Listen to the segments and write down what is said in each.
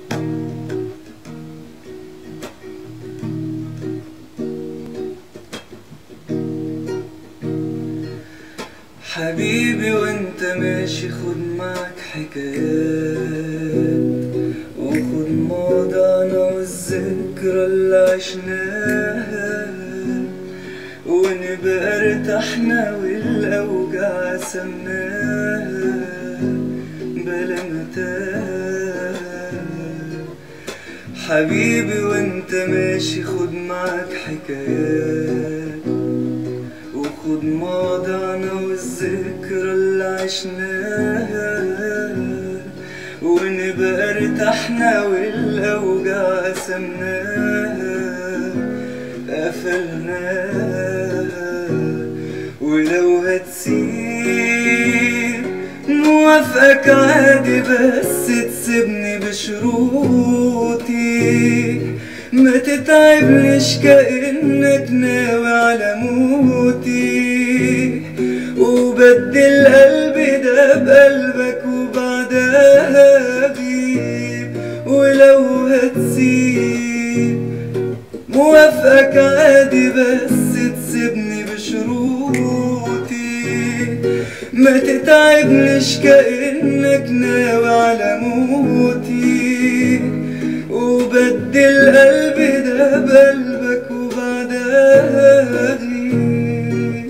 حبيبي وانت ماشي خد معك حكايات، وخد مواضعنا والذكرى اللي عشناها، ونبقى ارتحنا والاوجاع قسمناها بلا متاهة. حبيبي وانت ماشي خد معك حكايات، وخد مواضعنا والذكرى اللي عشناها، ونبقى ارتحنا والاوجاع قسمناها قفلناها. ولو هتسيب موافقك عادي، بس تسيبني بشروطي، ما تتعبنيش كأنك ناوي على موتي، وبدل قلبي ده بقلبك وبعدها غيب. ولو هتسيب موافقك عادي، بس تسيبني بشروطي، ما تتعبنيش كأنك ناوي على موتي، وبدل قلبي ده بقلبك وبعدها غيب.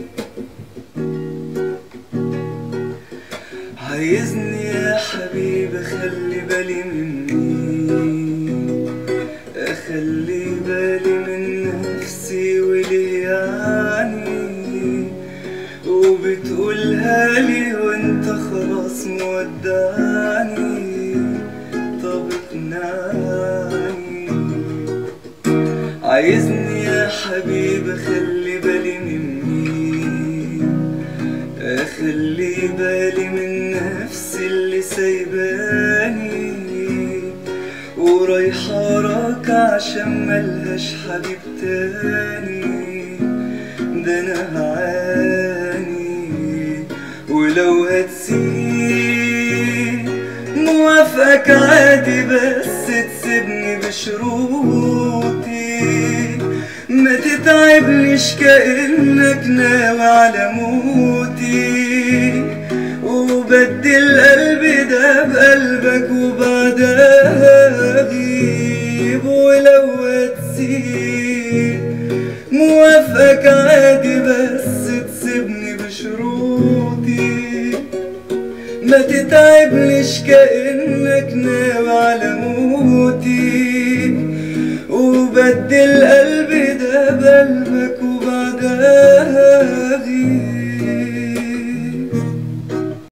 عايزني يا حبيبي خلي بالي مني، اخلي بالي من نفسي وليه يعني، وبتقولها لي وانت خلاص مودعني، طب اقنعني. عايزني يا حبيبي خلي بالي مني، اخلي بالي من نفسي اللي سايباني، ورايحة وراك عشان ملهاش حبيب تاني، ده انا هعاني. ولو هتسيب موافقك عادي، بس تسيبني بشروطي، ما تتعبنيش كأنك ناوي على موتي، وبدل قلبي ده بقلبك وبعدها غيب. ولو هتسيب موافقك عادي، بس تسيبني بشروطي، ما تتعبنيش كأنك ناوي على موتي، وبدل قلبي ده بقلبك وبعدها غيب.